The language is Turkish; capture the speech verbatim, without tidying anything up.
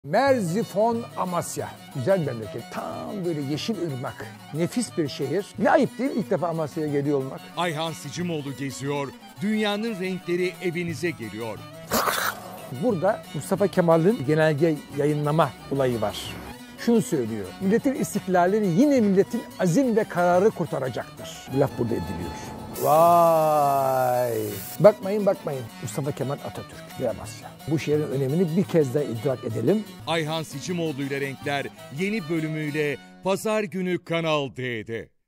Merzifon, Amasya. Güzel memleket. Tam böyle yeşil ırmak. Nefis bir şehir. Ne ayıp değil mi ilk defa Amasya'ya geliyor olmak? Ayhan Sicimoğlu geziyor. Dünyanın renkleri evinize geliyor. Burada Mustafa Kemal'in genelge yayınlama olayı var. Şunu söylüyor. Milletin istiklalini yine milletin azim ve kararı kurtaracaktır. Bu laf burada ediliyor. Vay! Bakmayın bakmayın. Mustafa Kemal Atatürk ve Amasya. Bu şehrin önemini bir kez daha idrak edelim. Ayhan Sicimoğlu ile Renkler yeni bölümüyle Pazar günü Kanal D'de.